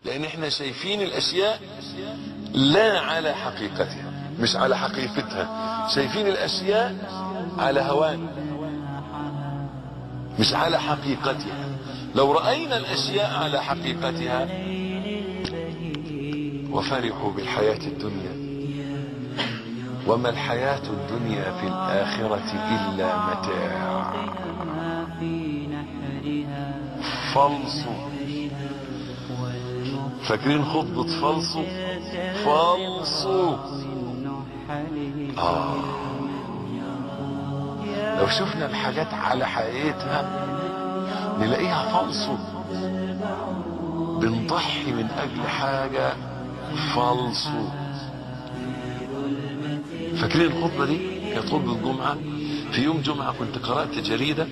لان احنا شايفين الاشياء لا على حقيقتها، مش على حقيقتها، شايفين الاشياء على هوان مش على حقيقتها. لو رأينا الاشياء على حقيقتها وفرحوا بالحياة الدنيا وما الحياة الدنيا في الآخرة إلا متاع. فلصوا، فاكرين خطبة فلصوا؟ فلصوا. لو شفنا الحاجات على حقيقتها نلاقيها فلصوا. بنضحي من أجل حاجة فلصوا. فاكرين الخطبة دي؟ كانت خطبة الجمعة. في يوم جمعة كنت قرأت جريدة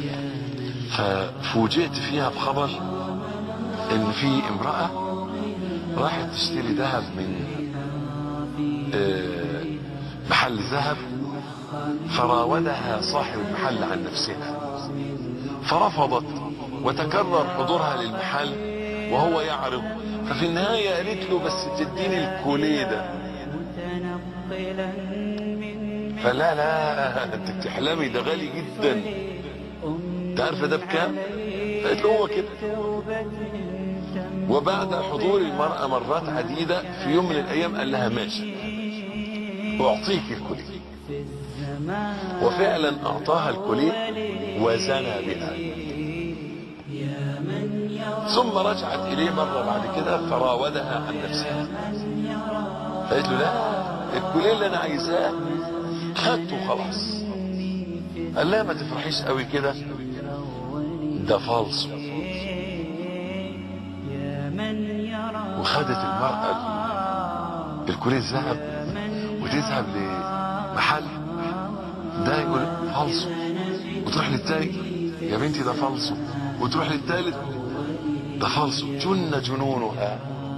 ففوجئت فيها بخبر ان في امرأة راحت تشتري ذهب من محل ذهب، فراودها صاحب المحل عن نفسها فرفضت، وتكرر حضورها للمحل وهو يعرض. ففي النهاية قالت له بس تديني الكوليه ده. فلا لا انت بتحلمي، ده غالي جدا. انت عارفه ده بكام؟ قالت له هو كده. وبعد حضور المرأة مرات عديدة في يوم من الايام قال لها ماشي اعطيك الكوليه. وفعلا اعطاها الكوليه وزنى بها. ثم رجعت اليه مرة بعد كده فراودها عن نفسها. قالت له لا الكوليه اللي انا عايزاه خدته خلاص. قال لها ما تفرحيش قوي كده، ده فالص. وخدت المرأة الكوليه الذهب وتذهب لمحل ده يقول فالص، وتروح للتاني يا بنتي ده فالص، وتروح للتالت ده فالص. جن جنونها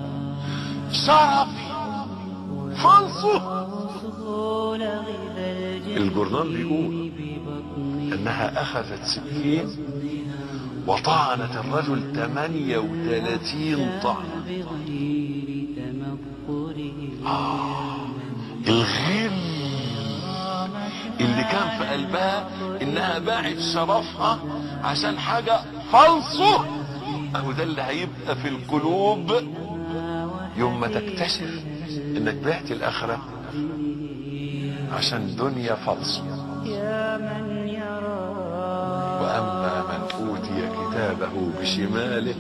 شرفي فالص. الجورنال بيقول انها اخذت سكين وطعنت الرجل 38 طعنة. الغل اللي كان في قلبها انها باعت شرفها عشان حاجة فالصة. اهو ده اللي هيبقى في القلوب يوم ما تكتشف انك بعت الاخرة عشان دنيا فالصة. واما من اوتي كتابه بشماله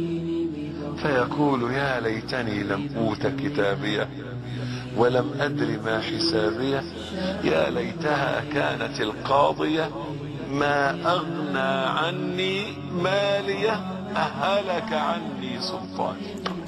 فيقول يا ليتني لم اوت كتابيه ولم ادر ما حسابيه يا ليتها كانت القاضيه ما اغنى عني ماليه اهلك عني سلطاني.